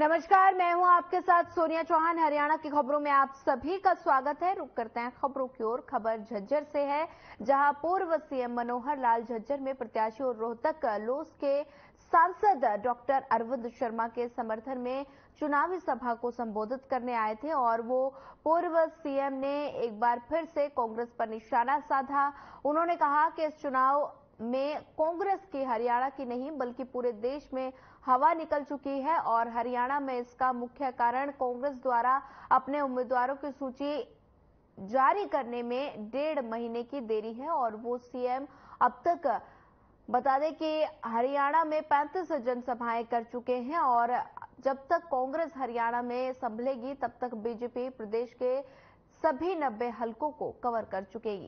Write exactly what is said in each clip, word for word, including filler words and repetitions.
नमस्कार, मैं हूं आपके साथ सोनिया चौहान। हरियाणा की खबरों में आप सभी का स्वागत है। रुक करते हैं खबरों की ओर। खबर झज्जर से है, जहां पूर्व सीएम मनोहर लाल झज्जर में प्रत्याशी और रोहतक लोस के सांसद डॉक्टर अरविंद शर्मा के समर्थन में चुनावी सभा को संबोधित करने आए थे और वो पूर्व सीएम ने एक बार फिर से कांग्रेस पर निशाना साधा। उन्होंने कहा कि इस चुनाव में कांग्रेस की हरियाणा की नहीं बल्कि पूरे देश में हवा निकल चुकी है और हरियाणा में इसका मुख्य कारण कांग्रेस द्वारा अपने उम्मीदवारों की सूची जारी करने में डेढ़ महीने की देरी है। और वो सीएम अब तक बता दें कि हरियाणा में पैंतीस जनसभाएं कर चुके हैं और जब तक कांग्रेस हरियाणा में संभलेगी तब तक बीजेपी प्रदेश के सभी नब्बे हलकों को कवर कर चुकेगी।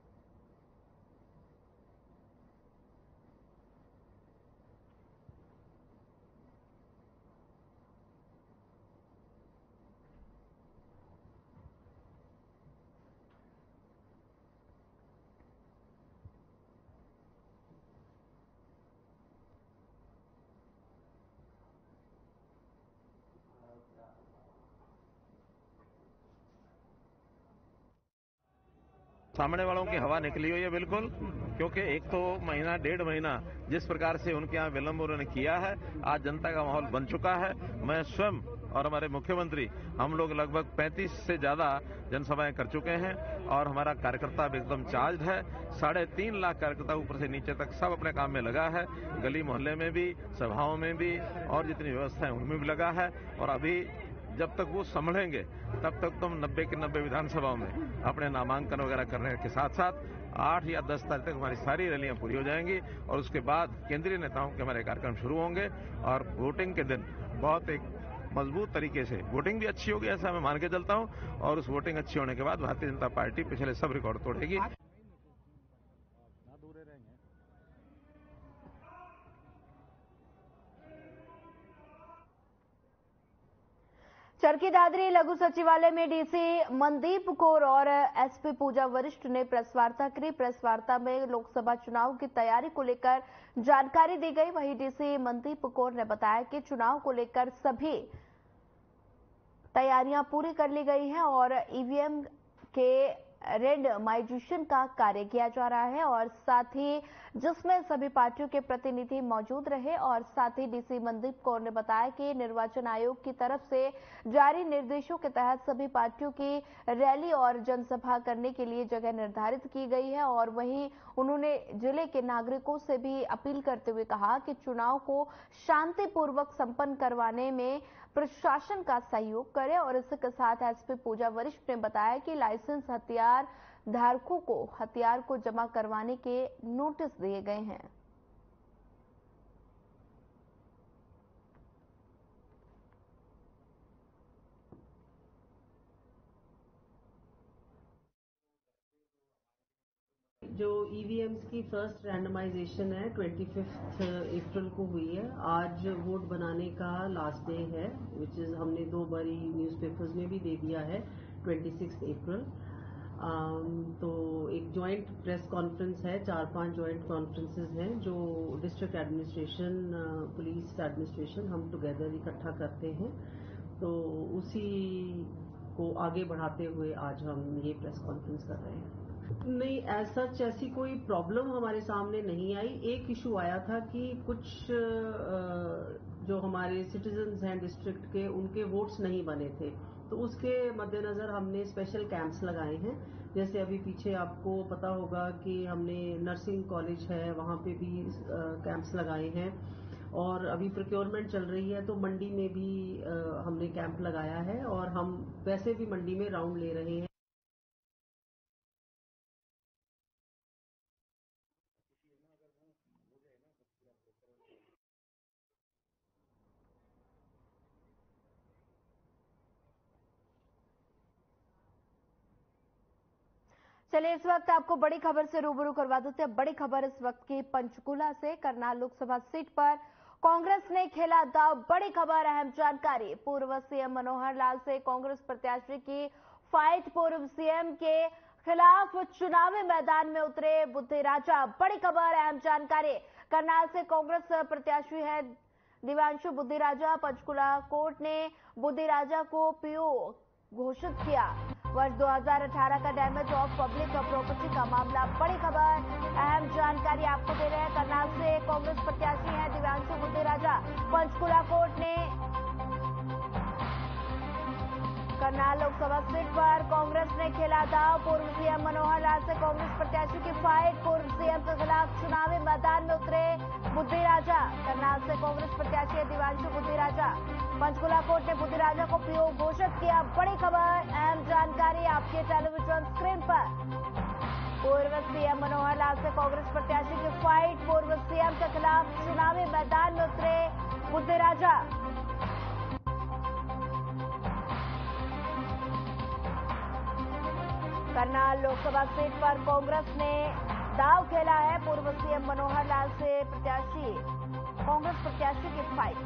सामने वालों की हवा निकली हुई है बिल्कुल, क्योंकि एक तो महीना डेढ़ महीना जिस प्रकार से उनके यहाँ विलंब उन्होंने किया है, आज जनता का माहौल बन चुका है। मैं स्वयं और हमारे मुख्यमंत्री हम लोग लगभग पैंतीस से ज्यादा जनसभाएं कर चुके हैं और हमारा कार्यकर्ता एकदम चार्ज है। साढ़े तीन लाख कार्यकर्ता ऊपर से नीचे तक सब अपने काम में लगा है, गली मोहल्ले में भी, सभाओं में भी और जितनी व्यवस्था है उनमें भी लगा है। और अभी जब तक वो संभलेंगे तब तक तुम नब्बे के नब्बे विधानसभाओं में अपने नामांकन वगैरह करने के साथ साथ आठ या दस तारीख तक हमारी सारी रैलियां पूरी हो जाएंगी और उसके बाद केंद्रीय नेताओं के हमारे कार्यक्रम शुरू होंगे और वोटिंग के दिन बहुत एक मजबूत तरीके से वोटिंग भी अच्छी होगी, ऐसा मैं मान के चलता हूं। और उस वोटिंग अच्छी होने के बाद भारतीय जनता पार्टी पिछले सब रिकॉर्ड तोड़ेगी। चरखी दादरी लघु सचिवालय में डीसी मनदीप कौर और एसपी पूजा वरिष्ठ ने प्रेस वार्ता की। प्रेस वार्ता में लोकसभा चुनाव की तैयारी को लेकर जानकारी दी गई। वहीं डीसी मनदीप कौर ने बताया कि चुनाव को लेकर सभी तैयारियां पूरी कर ली गई हैं और ईवीएम के रेंडमाइजेशन का कार्य किया जा रहा है और साथ ही जिसमें सभी पार्टियों के प्रतिनिधि मौजूद रहे। और साथ ही डीसी मनदीप कौर ने बताया कि निर्वाचन आयोग की तरफ से जारी निर्देशों के तहत सभी पार्टियों की रैली और जनसभा करने के लिए जगह निर्धारित की गई है। और वहीं उन्होंने जिले के नागरिकों से भी अपील करते हुए कहा कि चुनाव को शांतिपूर्वक संपन्न करवाने में प्रशासन का सहयोग करें। और इसके साथ एसपी पूजा वरिष्ठ ने बताया कि लाइसेंस हथियार धारकों को हथियार को जमा करवाने के नोटिस दिए गए हैं। जो ईवीएम्स की फर्स्ट रैंडमाइजेशन है पच्चीस अप्रैल को हुई है। आज वोट बनाने का लास्ट डे है, विच इज हमने दो बारी न्यूज़पेपर्स में भी दे दिया है छब्बीस अप्रैल। तो एक जॉइंट प्रेस कॉन्फ्रेंस है, चार पांच जॉइंट कॉन्फ्रेंसेस हैं जो डिस्ट्रिक्ट एडमिनिस्ट्रेशन, पुलिस एडमिनिस्ट्रेशन हम टुगेदर इकट्ठा करते हैं। तो उसी को आगे बढ़ाते हुए आज हम ये प्रेस कॉन्फ्रेंस कर रहे हैं। नहीं, एज सच ऐसी कोई प्रॉब्लम हमारे सामने नहीं आई। एक इशू आया था कि कुछ जो हमारे सिटीजन्स हैं डिस्ट्रिक्ट के, उनके वोट्स नहीं बने थे, तो उसके मद्देनजर हमने स्पेशल कैंप्स लगाए हैं। जैसे अभी पीछे आपको पता होगा कि हमने नर्सिंग कॉलेज है, वहाँ पे भी कैंप्स लगाए हैं और अभी प्रोक्योरमेंट चल रही है तो मंडी में भी हमने कैंप लगाया है और हम वैसे भी मंडी में राउंड ले रहे हैं। चलिए इस वक्त आपको बड़ी खबर से रूबरू करवा देते हैं। बड़ी खबर इस वक्त की पंचकुला से। करनाल लोकसभा सीट पर कांग्रेस ने खेला दांव। बड़ी खबर, अहम जानकारी। पूर्व सीएम मनोहर लाल से कांग्रेस प्रत्याशी की फाइट। पूर्व सीएम के खिलाफ चुनावी मैदान में उतरे बुद्धि राजा। बड़ी खबर, अहम जानकारी। करनाल से कांग्रेस प्रत्याशी है दिव्यांशु बुद्धिराजा। पंचकुला कोर्ट ने बुद्धिराजा को पीओ घोषित किया। वर्ष दो हज़ार अठारह का डैमेज ऑफ पब्लिक प्रॉपर्टी का मामला, बड़ी खबर, अहम जानकारी आपको दे रहे हैं। करनाल से कांग्रेस प्रत्याशी हैं दिव्यांशु बुद्धिराजा। पंचकुला कोर्ट ने करनाल लोकसभा सीट पर कांग्रेस ने खेला दांव। पूर्व सीएम मनोहर लाल से कांग्रेस प्रत्याशी की फाइट। पूर्व सीएम के खिलाफ चुनावी मैदान में उतरे बुद्धिराजा। करनाल से कांग्रेस प्रत्याशी दिव्यांशु बुद्धिराजा। पंचकुला कोर्ट ने बुद्धिराजा को पीओ घोषित किया। बड़ी खबर, अहम जानकारी आपके टेलीविजन स्क्रीन पर। पूर्व सीएम मनोहर लाल से कांग्रेस प्रत्याशी की फाइट। पूर्व सीएम के खिलाफ चुनावी मैदान में उतरे बुद्धिराजा। करनाल लोकसभा सीट पर कांग्रेस ने दांव खेला है। पूर्व सीएम मनोहर लाल से प्रत्याशी कांग्रेस प्रत्याशी की फाइट।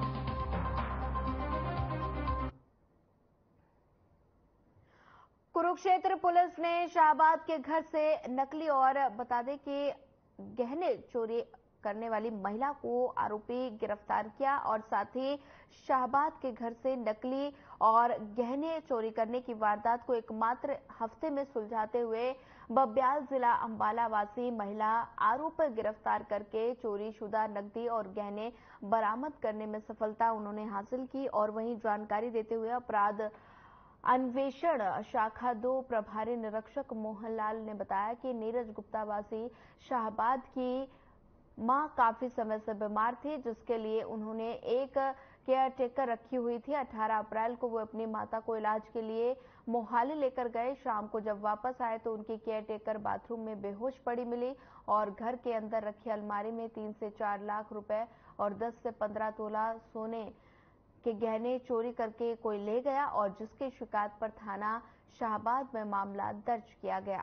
कुरुक्षेत्र पुलिस ने शाहबाद के घर से नकली और बता दें कि गहने चोरी करने वाली महिला को आरोपी गिरफ्तार किया और साथ ही शाहबाद के घर से नकली और गहने चोरी करने की वारदात को एकमात्र हफ्ते में सुलझाते हुए बब्याल जिला अंबाला वासी महिला आरोपी गिरफ्तार करके चोरी शुदा नकदी और गहने बरामद करने में सफलता उन्होंने हासिल की। और वहीं जानकारी देते हुए अपराध अन्वेषण शाखा दो प्रभारी निरीक्षक मोहनलाल ने बताया कि नीरज गुप्ता वासी शाहबाद की मां काफी समय से बीमार थी, जिसके लिए उन्होंने एक केयर टेकर रखी हुई थी। अठारह अप्रैल को वो अपनी माता को इलाज के लिए मोहाली लेकर गए। शाम को जब वापस आए तो उनकी केयर टेकर बाथरूम में बेहोश पड़ी मिली और घर के अंदर रखी अलमारी में तीन से चार लाख रुपए और दस से पंद्रह तोला सोने के गहने चोरी करके कोई ले गया और जिसकी शिकायत पर थाना शाहबाद में मामला दर्ज किया गया।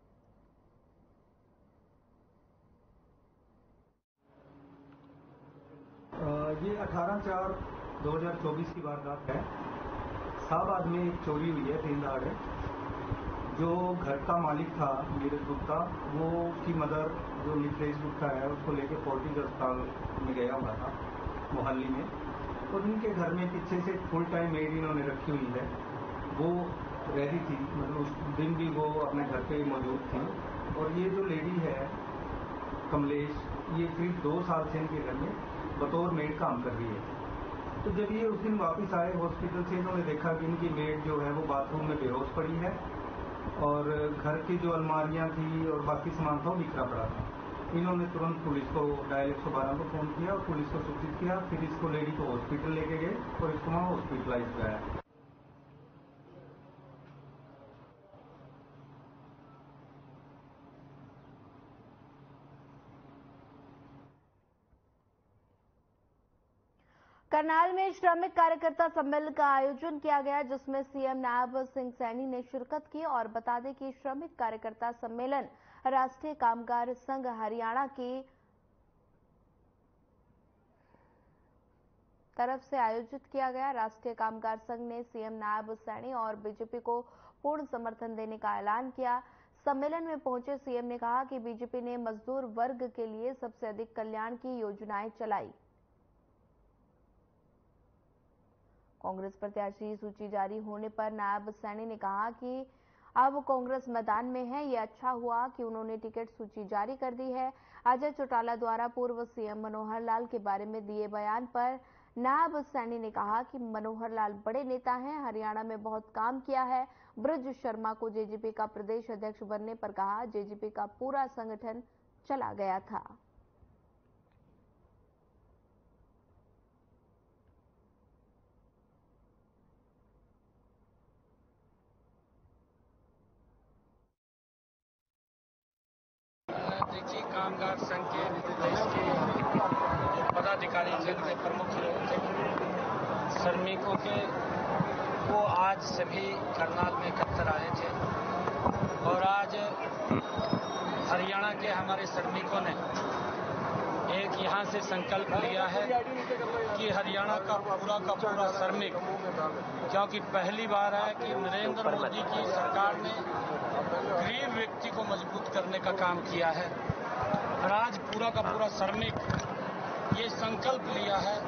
ये अठारह चार दो हज़ार चौबीस की वारदात है। शाहबाद में एक चोरी हुई है दिन दहाड़े। जो घर का मालिक था नीरज गुप्ता, वो की मदर जो मित्रेश गुप्ता है उसको लेके फोर्टिस अस्पताल में गया हुआ था मोहाली में। और उनके घर में पीछे से फुल टाइम मेड इन्होंने रखी हुई है, वो रेडी थी, मतलब उस दिन भी वो अपने घर पे मौजूद थी। और ये जो लेडी है कमलेश, ये करीब दो साल से इनके घर में बतौर मेड काम कर रही है। तो जब ये उस दिन वापस आए हॉस्पिटल से, इन्होंने देखा कि इनकी मेड जो है वो बाथरूम में बेहोश पड़ी है और घर की जो अलमारियां थी और बाकी सामान था वो बिखरा पड़ा था। इन्होंने तुरंत पुलिस को डायल एक सौ बारह को फोन किया और पुलिस को सूचित किया। फिर इसको लेडी को हॉस्पिटल लेके गए और इसको वहाँ हॉस्पिटलाइज कराया। करनाल में श्रमिक कार्यकर्ता सम्मेलन का आयोजन किया गया, जिसमें सीएम नायब सिंह सैनी ने शिरकत की। और बता दें कि श्रमिक कार्यकर्ता सम्मेलन राष्ट्रीय कामगार संघ हरियाणा की तरफ से आयोजित किया गया। राष्ट्रीय कामगार संघ ने सीएम नायब सैनी और बीजेपी को पूर्ण समर्थन देने का ऐलान किया। सम्मेलन में पहुंचे सीएम ने कहा कि बीजेपी ने मजदूर वर्ग के लिए सबसे अधिक कल्याण की योजनाएं चलाई। कांग्रेस प्रत्याशी सूची जारी होने पर नायब सैनी ने कहा कि अब कांग्रेस मैदान में है। ये अच्छा हुआ कि उन्होंने टिकट सूची जारी कर दी है। अजय चौटाला द्वारा पूर्व सीएम मनोहर लाल के बारे में दिए बयान पर नायब सैनी ने कहा कि मनोहर लाल बड़े नेता हैं, हरियाणा में बहुत काम किया है। ब्रज शर्मा को जेजेपी का प्रदेश अध्यक्ष बनने पर कहा, जेजेपी का पूरा संगठन चला गया था। देखिए, कामगार संघ के प्रदेश के पदाधिकारी जिनके प्रमुख लोग थे श्रमिकों के, वो आज सभी करनाल में इकट्ठा आए थे। और आज हरियाणा के हमारे श्रमिकों ने एक यहाँ से संकल्प लिया है कि हरियाणा का पूरा का पूरा श्रमिक, क्योंकि पहली बार है कि नरेंद्र मोदी की सरकार ने गरीब व्यक्ति को मजबूत करने का काम किया है और आज पूरा का पूरा श्रमिक ये संकल्प लिया है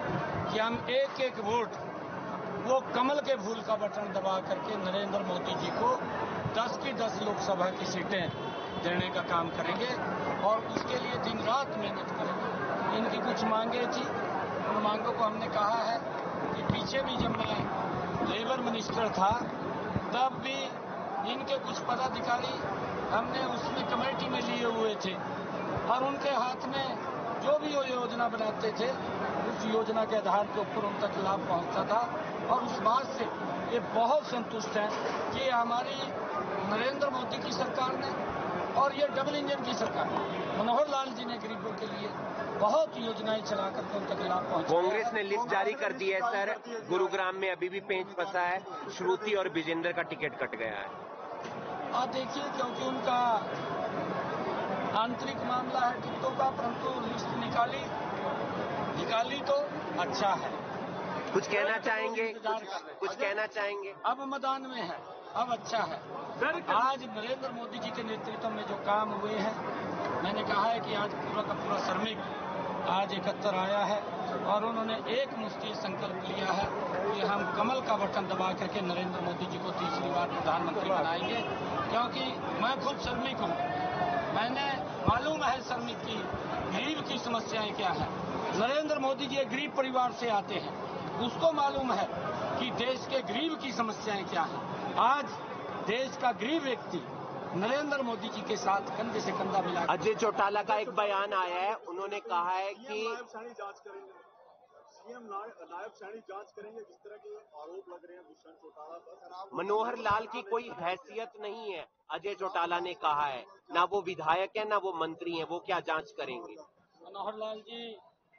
कि हम एक एक वोट वो कमल के फूल का बटन दबा करके नरेंद्र मोदी जी को दस की दस लोकसभा की सीटें देने का काम करेंगे और उसके लिए दिन रात मेहनत करेंगे। इनकी कुछ मांगे थी, उन मांगों को हमने कहा है कि पीछे भी जब मैं लेबर मिनिस्टर था तब भी इनके कुछ पदाधिकारी हमने उसमें कमेटी में लिए हुए थे और उनके हाथ में जो भी वो योजना बनाते थे उस योजना के आधार के ऊपर उन तक लाभ पहुंचता था और उस बात से ये बहुत संतुष्ट हैं कि हमारी नरेंद्र मोदी की सरकार ने और ये डबल इंजन की सरकार मनोहर लाल जी ने गरीबों के लिए बहुत योजनाएं चला करके उन तक लाभ पहुंचाया। कांग्रेस ने लिस्ट जारी कर दी है सर, गुरुग्राम में अभी भी पेंच फंसा है, श्रुति और विजेंद्र का टिकट कट गया है। आप देखिए, क्योंकि उनका आंतरिक मामला है टिकटों का, परंतु लिस्ट निकाली निकाली तो अच्छा है। कुछ कहना चाहेंगे कुछ, कुछ कहना चाहेंगे अब मैदान में है, अब अच्छा है। आज नरेंद्र मोदी जी के नेतृत्व में जो काम हुए हैं, मैंने कहा है कि आज पूरा का पूरा श्रमिक आज एकत्र आया है और उन्होंने एक मुश्किल संकल्प लिया है कि हम कमल का बटन दबा करके नरेंद्र मोदी जी को तीसरी बार प्रधानमंत्री बनाएंगे, क्योंकि मैं खुद श्रमिक हूँ। मैंने मालूम है श्रमिक की गरीब की समस्याएं क्या है। नरेंद्र मोदी जी एक गरीब परिवार से आते हैं, उसको मालूम है कि देश के गरीब की समस्याएं क्या है। आज देश का गरीब व्यक्ति नरेंद्र मोदी जी के साथ कंधे से कंधा मिला। अजय चौटाला का एक बयान आया है, उन्होंने कहा है कि जांच करेंगे, सीएम नायब सैनी जांच करेंगे जिस तरह के आरोप लग रहे हैं दुष्यंत चौटाला पर। मनोहर लाल की कोई हैसियत नहीं है, अजय चौटाला ने कहा है, ना वो विधायक है ना वो मंत्री हैं, वो क्या जांच करेंगे। मनोहर लाल जी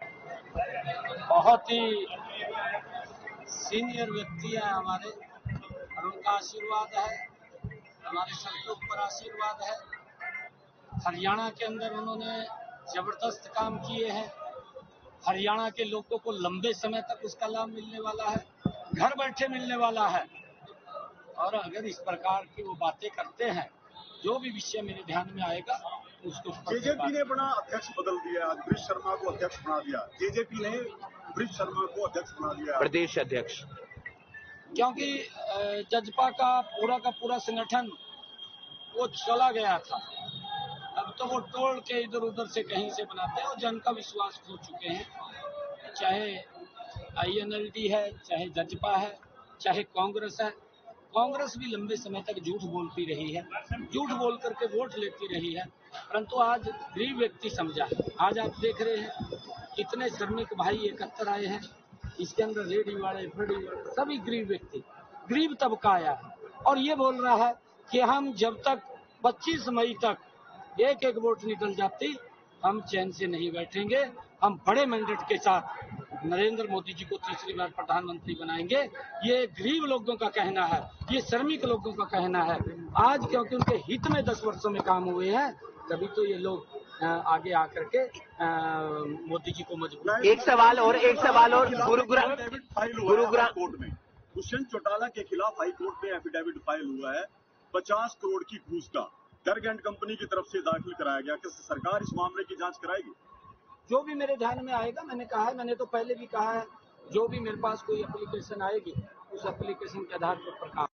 बहुत ही सीनियर व्यक्ति है हमारे और उनका आशीर्वाद है, हमारे सबके ऊपर आशीर्वाद है। हरियाणा के अंदर उन्होंने जबरदस्त काम किए हैं। हरियाणा के लोगों को लंबे समय तक उसका लाभ मिलने वाला है, घर बैठे मिलने वाला है। और अगर इस प्रकार की वो बातें करते हैं, जो भी विषय मेरे ध्यान में आएगा उसको। जेजेपी ने बना अध्यक्ष बदल दिया, आज ब्रिज शर्मा को अध्यक्ष बना दिया। जेजेपी ने ब्रिज शर्मा को अध्यक्ष बना दिया, प्रदेश अध्यक्ष, क्योंकि जजपा का पूरा का पूरा संगठन वो चला गया था। अब तो वो तोड़ के इधर उधर से कहीं से बनाते हैं और जन का विश्वास खो चुके हैं। चाहे आईएनएलडी है, चाहे जजपा है, चाहे कांग्रेस है। कांग्रेस भी लंबे समय तक झूठ बोलती रही है, झूठ बोल करके वोट लेती रही है, परंतु आज गरीब व्यक्ति समझा। आज आप देख रहे हैं कितने श्रमिक भाई एकत्र आए हैं, इसके अंदर रेडी वाले फेडी वाले सभी गरीब व्यक्ति, गरीब तबका आया है और ये बोल रहा है कि हम जब तक पच्चीस मई तक एक एक वोट निकल जाती हम चैन से नहीं बैठेंगे। हम बड़े मैंडेट के साथ नरेंद्र मोदी जी को तीसरी बार प्रधानमंत्री बनाएंगे। ये गरीब लोगों का कहना है, ये श्रमिक लोगों का कहना है। आज क्योंकि उनके हित में दस वर्षों में काम हुए हैं, तभी तो ये लोग आगे आकर के मोदी जी को मजबूत। एक सवाल और एक सवाल और गुरुग्राम गुरुग्राम कोर्ट में दुष्यंत चौटाला के खिलाफ हाई कोर्ट में एफिडेविट फाइल हुआ है पचास करोड़ की घूस का, गर्ग एंड कंपनी की तरफ से दाखिल कराया गया। क्या सरकार इस मामले की जांच कराएगी? जो भी मेरे ध्यान में आएगा, मैंने कहा है, मैंने तो पहले भी कहा है, जो भी मेरे पास कोई एप्लीकेशन आएगी उस एप्लीकेशन के आधार पर काम।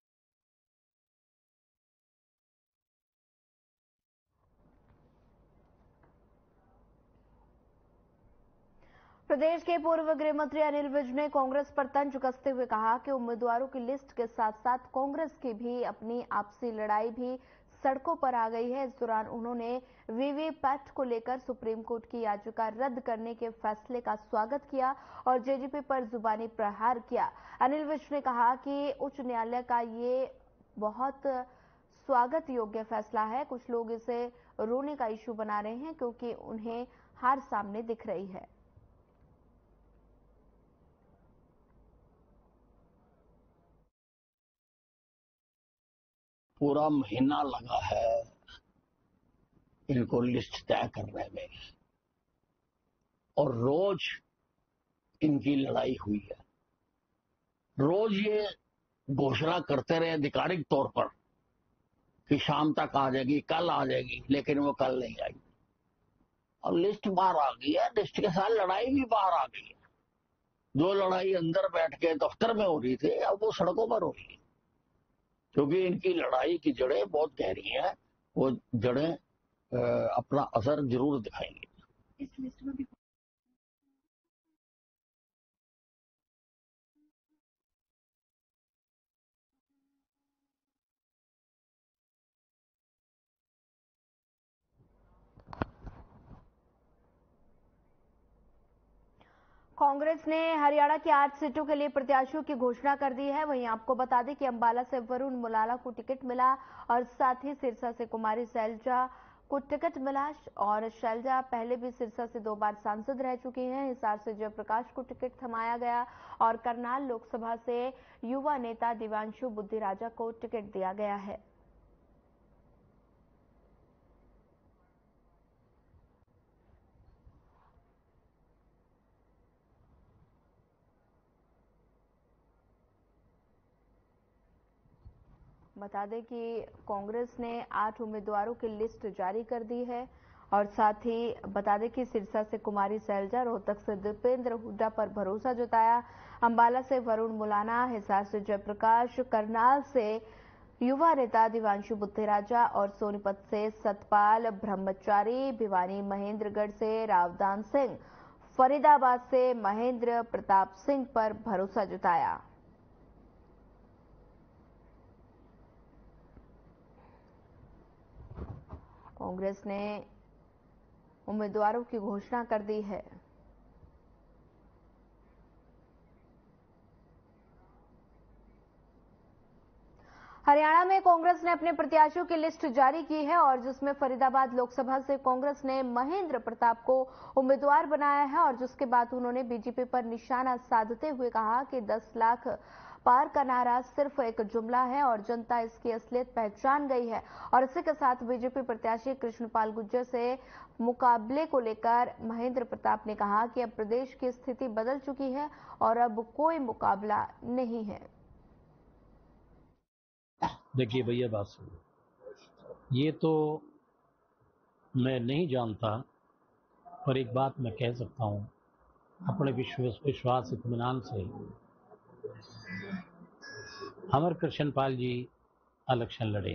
प्रदेश के पूर्व गृह मंत्री अनिल विज ने कांग्रेस पर तंज कसते हुए कहा कि उम्मीदवारों की लिस्ट के साथ साथ कांग्रेस की भी अपनी आपसी लड़ाई भी सड़कों पर आ गई है। इस दौरान उन्होंने वीवीपैट को लेकर सुप्रीम कोर्ट की याचिका रद्द करने के फैसले का स्वागत किया और जेजेपी पर जुबानी प्रहार किया। अनिल विज ने कहा कि उच्च न्यायालय का ये बहुत स्वागत योग्य फैसला है। कुछ लोग इसे रोने का इशू बना रहे हैं क्योंकि उन्हें हार सामने दिख रही है। पूरा महीना लगा है इनको लिस्ट तय करने में और रोज इनकी लड़ाई हुई है। रोज ये घोषणा करते रहे आधिकारिक तौर पर कि शाम तक आ जाएगी, कल आ जाएगी, लेकिन वो कल नहीं आई और लिस्ट बाहर आ गई है। लिस्ट के साथ लड़ाई भी बाहर आ गई है। जो लड़ाई अंदर बैठ के दफ्तर में हो रही थी अब वो सड़कों पर हो रही है, क्योंकि इनकी लड़ाई की जड़ें बहुत गहरी हैं। वो जड़ें अपना असर जरूर दिखाएंगी। इस लिस्ट में भी कांग्रेस ने हरियाणा की आठ सीटों के लिए प्रत्याशियों की घोषणा कर दी है। वहीं आपको बता दें कि अंबाला से वरुण मुलाला को टिकट मिला और साथ ही सिरसा से कुमारी शैलजा को टिकट मिला और शैलजा पहले भी सिरसा से दो बार सांसद रह चुकी हैं। हिसार से जयप्रकाश को टिकट थमाया गया और करनाल लोकसभा से युवा नेता दिव्यांशु बुद्धिराजा को टिकट दिया गया है। बता दें कि कांग्रेस ने आठ उम्मीदवारों की लिस्ट जारी कर दी है और साथ ही बता दें कि सिरसा से कुमारी शैलजा, रोहतक से दीपेंद्र हुड्डा पर भरोसा जताया, अंबाला से वरुण मुलाना, हिसार से जयप्रकाश, करनाल से युवा नेता दिव्यांशु बुद्धिराजा और सोनीपत से सतपाल ब्रह्मचारी, भिवानी महेंद्रगढ़ से रावदान सिंह, फरीदाबाद से महेंद्र प्रताप सिंह पर भरोसा जताया। कांग्रेस ने उम्मीदवारों की घोषणा कर दी है। हरियाणा में कांग्रेस ने अपने प्रत्याशियों की लिस्ट जारी की है और जिसमें फरीदाबाद लोकसभा से कांग्रेस ने महेंद्र प्रताप को उम्मीदवार बनाया है और जिसके बाद उन्होंने बीजेपी पर निशाना साधते हुए कहा कि दस लाख पार का नारा सिर्फ एक जुमला है और जनता इसकी असलियत पहचान गई है। और इसी के साथ बीजेपी प्रत्याशी कृष्णपाल गुर्जर से मुकाबले को लेकर महेंद्र प्रताप ने कहा कि अब प्रदेश की स्थिति बदल चुकी है और अब कोई मुकाबला नहीं है। देखिए भैया, बात सुनो, ये तो मैं नहीं जानता, पर एक बात मैं कह सकता हूं अपने विश्वास विश्वास इत्मीनान से, अमर कृष्णपाल जी इलेक्शन लड़े,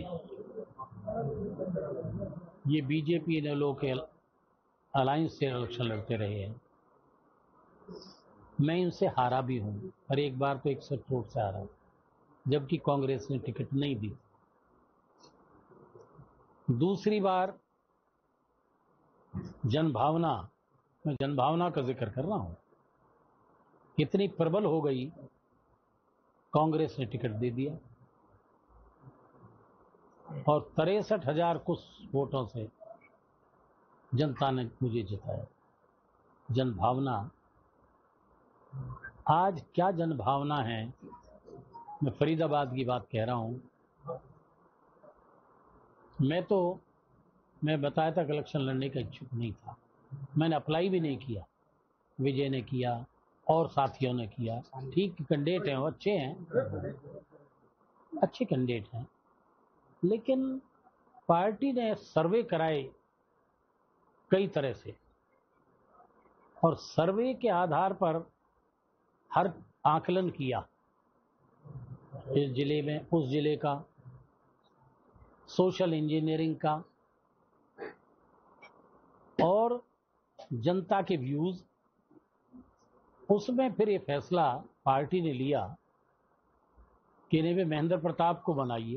ये बीजेपी ने लोग के अलायंस से इलेक्शन लड़ते रहे हैं। मैं इनसे हारा भी हूं, पर एक बार तो इकसठ वोट से हारा, जबकि कांग्रेस ने टिकट नहीं दी। दूसरी बार जनभावना, मैं जनभावना का जिक्र कर रहा हूं, इतनी प्रबल हो गई, कांग्रेस ने टिकट दे दिया और तिरसठ हजार कुछ वोटों से जनता ने मुझे जिताया। जनभावना, आज क्या जनभावना है, मैं फरीदाबाद की बात कह रहा हूं। मैं तो मैं बताया था कि इलेक्शन लड़ने का इच्छुक नहीं था, मैंने अप्लाई भी नहीं किया। विजय ने किया और साथियों ने किया। ठीक कैंडिडेट हैं, वो अच्छे हैं, अच्छे कैंडिडेट हैं, लेकिन पार्टी ने सर्वे कराए कई तरह से और सर्वे के आधार पर हर आकलन किया, इस जिले में, उस जिले का, सोशल इंजीनियरिंग का और जनता के व्यूज, उसमें फिर ये फैसला पार्टी ने लिया कि इन्हें भी महेंद्र प्रताप को बनाइए।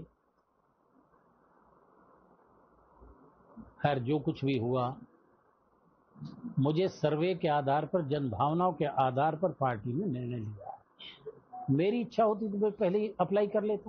खैर, जो कुछ भी हुआ, मुझे सर्वे के आधार पर, जनभावनाओं के आधार पर पार्टी ने निर्णय लिया। मेरी इच्छा होती तो मैं पहले ही अप्लाई कर लेता।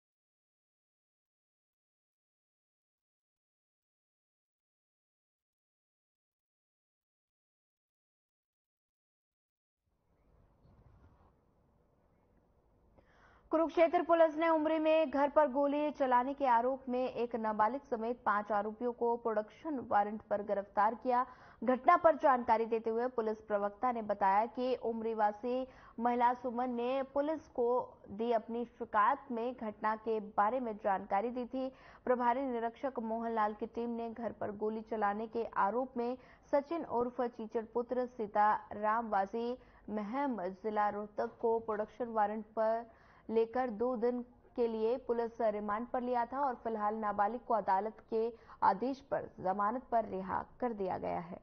कुरुक्षेत्र पुलिस ने उमरी में घर पर गोली चलाने के आरोप में एक नाबालिग समेत पांच आरोपियों को प्रोडक्शन वारंट पर गिरफ्तार किया। घटना पर जानकारी देते हुए पुलिस प्रवक्ता ने बताया कि उमरी वासी महिला सुमन ने पुलिस को दी अपनी शिकायत में घटना के बारे में जानकारी दी थी। प्रभारी निरीक्षक मोहनलाल की टीम ने घर पर गोली चलाने के आरोप में सचिन उर्फ चीचड़ पुत्र सीताराम वासी महम जिला रोहतक को प्रोडक्शन वारंट पर लेकर दो दिन के लिए पुलिस रिमांड पर लिया था और फिलहाल नाबालिग को अदालत के आदेश पर जमानत पर रिहा कर दिया गया है।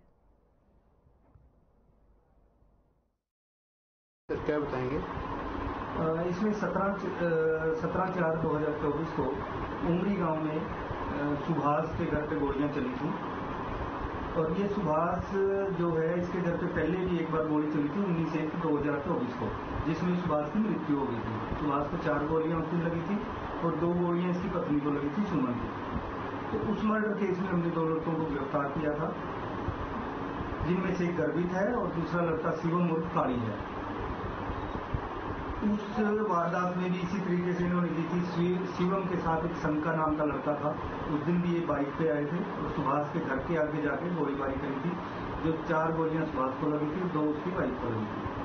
क्या बताएंगे? इसमें सत्रह सत्रह चार दो हजार चौबीस को उमरी गांव में सुभाष के घर पे गोलियां चली थी और ये सुभाष जो है इसके घर पे पहले भी एक बार गोली चली थी उन्नीस एक दो हजार चौबीस को, जिसमें सुभाष की मृत्यु हो गई थी। सुभाष को चार गोलियां उसकी लगी थी और दो गोलियां इसकी पत्नी को लगी थी सुमन की। तो उस मर्डर केस में हमने दो लड़कों को गिरफ्तार किया था, जिनमें से एक गर्भित है और दूसरा लड़का शिवम उर्फ काली है। उस वारदात में भी इसी तरीके से इन्होंने की थी। शिवम के साथ एक शंका नाम का लड़का था, उस दिन भी ये बाइक पे आए थे और सुभाष के घर के आगे जाके गोलीबारी करी थी, जो चार गोलियां सुभाष को लगी थी, दो उसकी बाइक को लगी थी।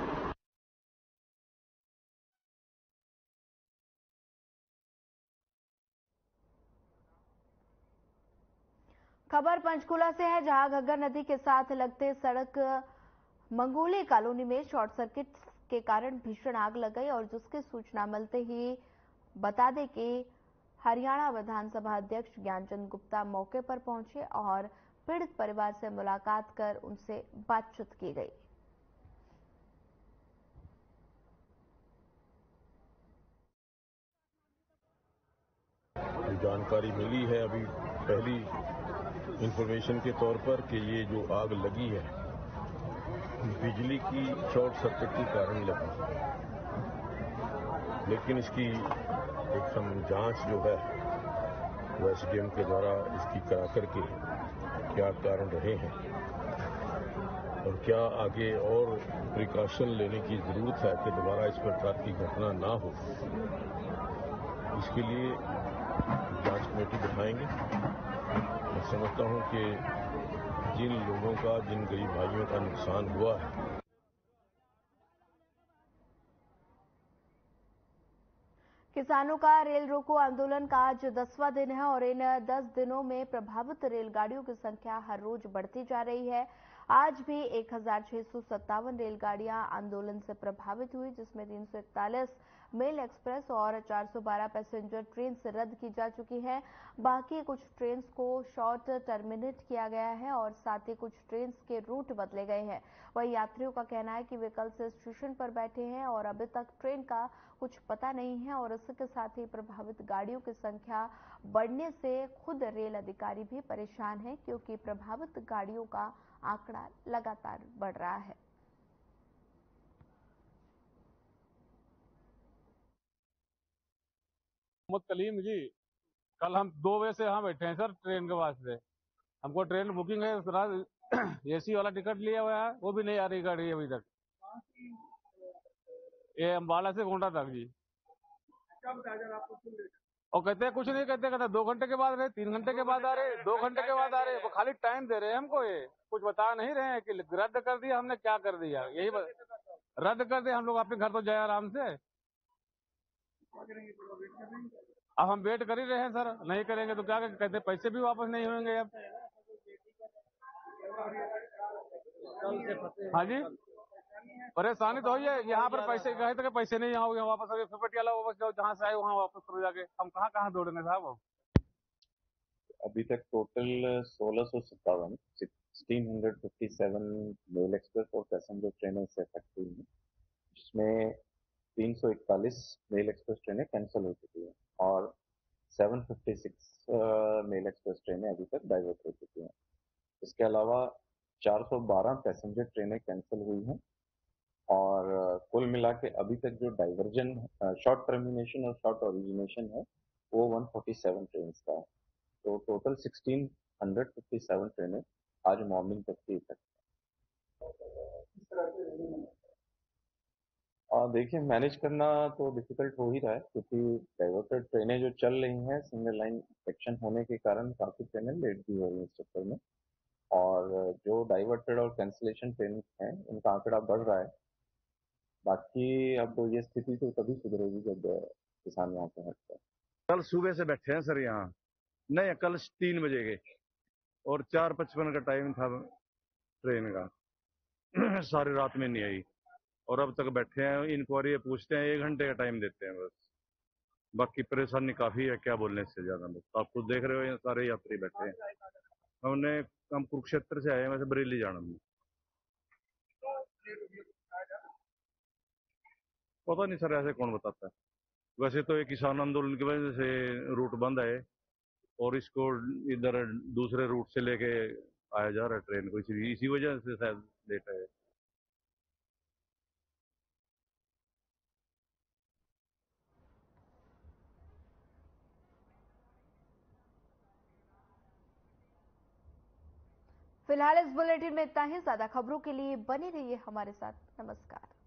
खबर पंचकूला से है, जहां घग्गर नदी के साथ लगते सड़क मंगोली कॉलोनी में शॉर्ट सर्किट के कारण भीषण आग लग गई और जिसकी सूचना मिलते ही बता दें कि हरियाणा विधानसभा अध्यक्ष ज्ञानचंद गुप्ता मौके पर पहुंचे और पीड़ित परिवार से मुलाकात कर उनसे बातचीत की गई। जानकारी मिली है अभी पहली इंफॉर्मेशन के तौर पर कि ये जो आग लगी है बिजली की शॉर्ट सर्किट के कारण लगी, लेकिन इसकी एक हम जांच जो है वो एसडीएम के द्वारा इसकी करा करके क्या कारण रहे हैं और क्या आगे और प्रिकॉशन लेने की जरूरत है कि दोबारा इस प्रकार की घटना ना हो, इसके लिए जांच कमेटी बिठाएंगे। मैं समझता हूं कि जिन लोगों का, जिन गरीब भाइयों का नुकसान हुआ है, किसानों का रेल रोको आंदोलन का आज दसवां दिन है और इन दस दिनों में प्रभावित रेलगाड़ियों की संख्या हर रोज बढ़ती जा रही है। आज भी एक हजार छह सौ सत्तावन रेलगाड़ियां आंदोलन से प्रभावित हुई, जिसमें तीन सौ इकतालीस मेल एक्सप्रेस और चार सौ बारह पैसेंजर ट्रेन से रद्द की जा चुकी है। बाकी कुछ ट्रेन को शॉर्ट टर्मिनेट किया गया है और साथ ही कुछ ट्रेन के रूट बदले गए हैं। वही यात्रियों का कहना है कि वे कल से स्टेशन पर बैठे हैं और अभी तक ट्रेन का कुछ पता नहीं है और इसके साथ ही प्रभावित गाड़ियों की संख्या बढ़ने से खुद रेल अधिकारी भी परेशान हैं, क्योंकि प्रभावित गाड़ियों का आंकड़ा लगातार बढ़ रहा है। मोहम्मद कलीम जी, कल हम दो बजे से यहाँ बैठे हैं सर ट्रेन के वास्ते। हमको ट्रेन बुकिंग है, एसी वाला टिकट लिया हुआ है, वो भी नहीं आ रही गाड़ी अभी तक। ये अम्बाला से गोंडा तक जी। और कहते हैं कुछ नहीं, कहते कहते दो घंटे के बाद रहे, तीन घंटे के बाद आ रहे, दो घंटे के बाद आ रहे, वो खाली टाइम दे रहे हैं हमको, ये कुछ बता नहीं रहे हैं कि रद्द कर दिया हमने, क्या कर दिया। यही रद्द कर दिया, हम लोग अपने घर तो जाए आराम से। अब हम वेट कर ही रहे हैं सर, नहीं करेंगे तो क्या कहते, पैसे भी वापस नहीं होंगे अब। हाँ जी, परेशानी तो हुई है, यहाँ पर पैसे गए थे, पैसे नहीं यहाँ हो वापस, अभी पटियाला वापस जाओ, जहाँ से आए वहाँ वापस करो जाके। हम कहाँ कहाँ दौड़ेंगे साहब। अभी तक टोटल सोलह सौ सत्तावन sixteen hundred fifty seven mail express और पैसेंजर ट्रेनें से अफेक्ट हुई हैं, जिसमें तीन सौ इकतालीस मेल एक्सप्रेस ट्रेनें कैंसिल हो चुकी हैं और सात सौ छप्पन मेल एक्सप्रेस ट्रेनें अभी तक डाइवर्ट हो चुकी हैं। इसके अलावा चार सौ बारह पैसेंजर ट्रेनें कैंसिल हुई हैं और कुल मिला के अभी तक जो डाइवर्जन, शॉर्ट टर्मिनेशन और शॉर्ट ओरिजिनेशन है वो एक सौ सैंतालीस ट्रेन का है। तो टोटल सोलह सौ सत्तावन ट्रेनें आज मॉर्निंग तक की इफेक्ट है। और देखिए, मैनेज करना तो डिफिकल्ट हो ही रहा है, क्योंकि डाइवर्टेड ट्रेनें जो चल रही हैं सिंगल लाइन सेक्शन होने के कारण काफी ट्रेनें लेट भी हो रही हैं इस चक्कर में, और जो डाइवर्टेड और कैंसिलेशन ट्रेन हैं उनका आंकड़ा बढ़ रहा है। बाकी अब ये स्थिति तो तभी सुधरेगी जब किसान यहाँ पे हटता है। कल सुबह से बैठे हैं सर यहाँ, नहीं कल तीन बजे के और चार पचपन का टाइम था ट्रेन का, सारी रात में नहीं आई और अब तक बैठे हैं, इंक्वायरी पूछते हैं, एक घंटे का टाइम देते हैं बस। बाकी परेशानी काफी है, क्या बोलने से ज्यादा। बस आप खुद देख रहे हो, ये सारे यात्री बैठे हैं। हमने हम कुरुक्षेत्र से आए हैं, वैसे बरेली जाना है। पता नहीं सर, ऐसे कौन बताता है। वैसे तो ये किसान आंदोलन की वजह से रूट बंद है और इसको इधर दूसरे रूट से लेके आया जा रहा है ट्रेन को, इसी इसी वजह से शायद लेट है। फिलहाल इस बुलेटिन में इतना ही। ज्यादा खबरों के लिए बने रहिए हमारे साथ। नमस्कार।